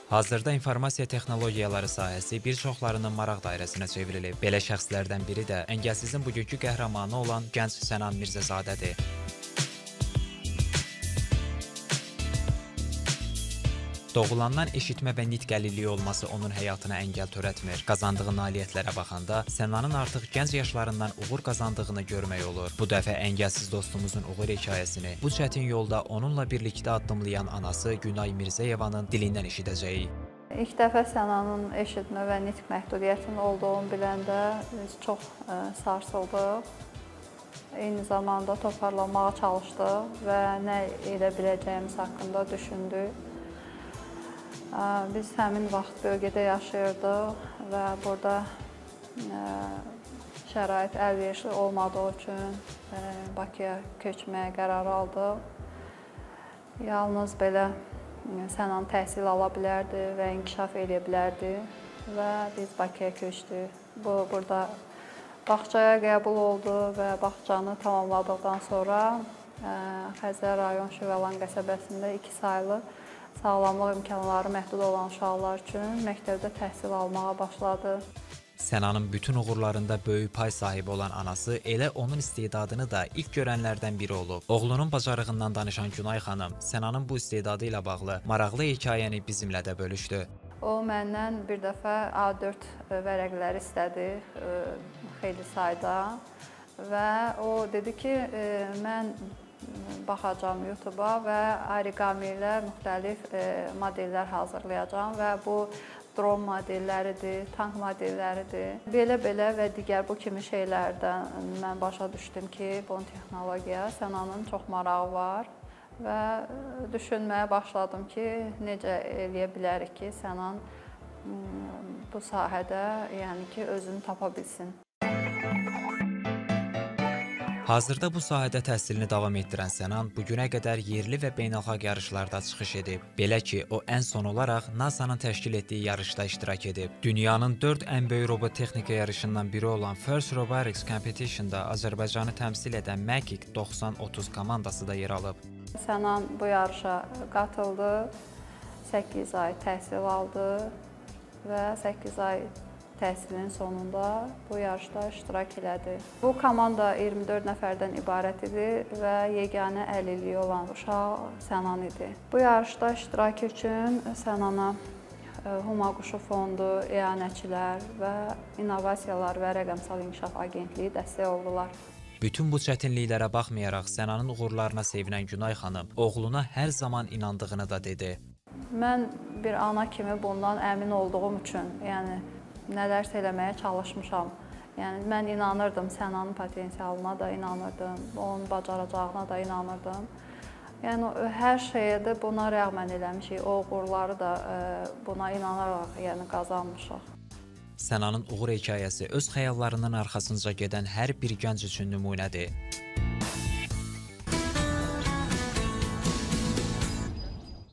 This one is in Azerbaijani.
Hazırda informasiya texnologiyaları sahəsi bir çoxlarının maraq dairəsinə çevrilib. Belə şəxslərdən biri də Əngəlsizin bugünkü qəhrəmanı olan gənc Sənan Mirzəsidir. Doğulandan eşitmə və nitq əlilliyi olması onun həyatına əngəl törətmir. Qazandığı nailiyyətlərə baxanda Sənanın artıq gənc yaşlarından uğur qazandığını görmək olur. Bu dəfə əngəlsiz dostumuzun uğur hekayəsini bu çətin yolda onunla birlikdə addımlayan anası Günay Mirzəyevanın dilindən eşidəcəyik. İlk dəfə Sənanın eşitmə və nitq məhdudiyyətinin olduğunu biləndə biz çox sarsıldıq. Eyni zamanda toparlanmağa çalışdıq və nə edə biləcəyimiz haqqında düşündük. Biz həmin vaxt bölgədə yaşayırdıq və burada şərait əlverişli olmadığı üçün Bakıya köçməyə qərar aldıq. Yalnız belə Sənan təhsil ala bilərdi və inkişaf edə bilərdi və biz Bakıya köçdük. Burada bağçaya qəbul oldu və bağçanı tamamladıqdan sonra Xəzər rayon Şüvəlan qəsəbəsində 2 saylı sağlamlıq imkanları məhdud olan uşaqlar üçün məktəbdə təhsil almağa başladı. Sənanın bütün uğurlarında böyük pay sahibi olan anası elə onun istedadını da ilk görənlərdən biri olub. Oğlunun bacarığından danışan Günay xanım, Sənanın bu istedadı ilə bağlı maraqlı hekayəni bizimlə də bölüşdü. O məndən bir dəfə A4 vərəqləri istədi, xeyli sayda və o dedi ki, mən baxacağam YouTube-a və origami ilə müxtəlif modellər hazırlayacağam və bu dron modelləridir, tank modelləridir. Belə və digər bu kimi şeylərdən mən başa düşdüm ki, bu texnologiya Sənanın çox marağı var və düşünməyə başladım ki, necə eləyə bilərik ki, Sənan bu sahədə özünü tapa bilsin. Hazırda bu sahədə təhsilini davam etdirən Sənan bugünə qədər yerli və beynəlxalq yarışlarda çıxış edib. Belə ki, o ən son olaraq NASA-nın təşkil etdiyi yarışda iştirak edib. Dünyanın 4 ən böyük robotexnika yarışından biri olan First Robotics Competition-da Azərbaycanı təmsil edən Məkiq 90-30 komandası da yer alıb. Sənan bu yarışa qatıldı, 8 ay təhsil aldı və 8 ay təhsilin sonunda bu yarışda iştirak elədi. Bu komanda 24 nəfərdən ibarət idi və yeganə əlilliyi olan uşaq Sənan idi. Bu yarışda iştirak üçün Sənana Huma Quşu Fondu, ianəçilər və İnnovasiyalar və Rəqəmsal İnkişaf Agentliyi dəstək oldular. Bütün bu çətinliklərə baxmayaraq Sənanın uğurlarına sevinən Günay xanım oğluna hər zaman inandığını da dedi. Mən bir ana kimi bundan əmin olduğum üçün, nələrsə eləməyə çalışmışam. Mən inanırdım, Sənanın potensialına da inanırdım, onun bacaracağına da inanırdım. Hər şeyə də buna rəğmən eləmişik, o uğurları da buna inanaraq qazanmışıq. Sənanın uğur hekayəsi öz xəyallarının arxasınca gedən hər bir gənc üçün nümunədir.